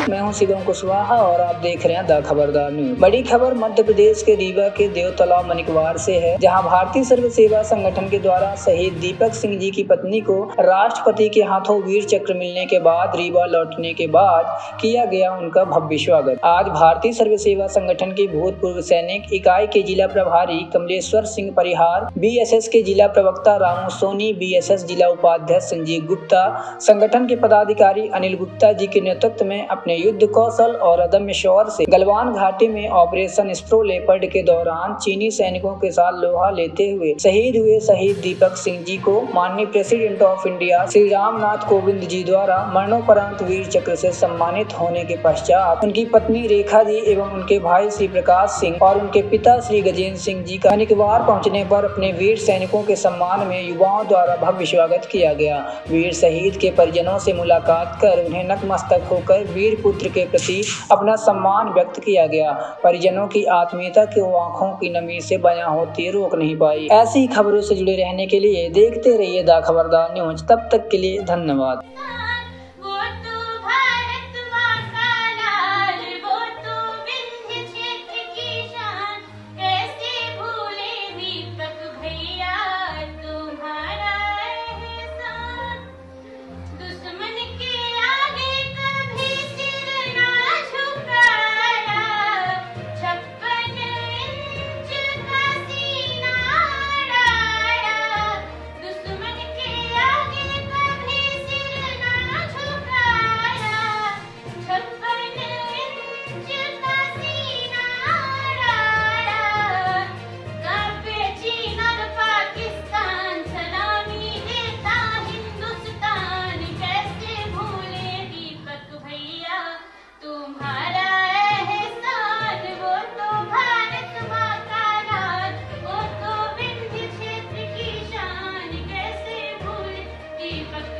मैं हूं शिवम कुशवाहा और आप देख रहे हैं द खबरदार न्यूज। बड़ी खबर मध्य प्रदेश के रीवा के देवतलाव मनिकवार से है, जहां भारतीय सर्व सेवा संगठन के द्वारा शहीद दीपक सिंह जी की पत्नी को राष्ट्रपति के हाथों वीर चक्र मिलने के बाद रीवा लौटने के बाद किया गया उनका भव्य स्वागत। आज भारतीय सर्व सेवा संगठन के भूतपूर्व सैनिक इकाई के जिला प्रभारी कमलेश्वर सिंह परिहार, BSS के जिला प्रवक्ता रामू सोनी, BSS जिला उपाध्यक्ष संजीव गुप्ता, संगठन के पदाधिकारी अनिल गुप्ता जी के नेतृत्व में अपने युद्ध कौशल और अदम्य शौर्य से गलवान घाटी में ऑपरेशन स्प्रो लेपर्ड के दौरान चीनी सैनिकों के साथ लोहा लेते हुए शहीद हुए शहीद दीपक सिंह जी को माननीय president of India Shri Ramnath Kovind ji द्वारा मरणोपरांत वीर चक्र से सम्मानित होने के पश्चात उनकी पत्नी रेखा जी एवं उनके भाई श्री प्रकाश सिंह और उनके पिता श्री गजेंद्र सिंह जी का मनिकवार पहुंचने पर अपने वीर सैनिकों के सम्मान में युवाओं द्वारा भव्य स्वागत किया गया। वीर शहीद के परिजनों से मुलाकात कर उन्हें नतमस्तक होकर वीर पुत्र के प्रति अपना सम्मान व्यक्त किया गया। परिजनों की आत्मीयता की आंखों की नमी से बयां होती रोक नहीं पाई। ऐसी ही खबरों से जुड़े रहने के लिए देखते रहिए द खबरदार न्यूज। तब तक के लिए धन्यवाद। दीपक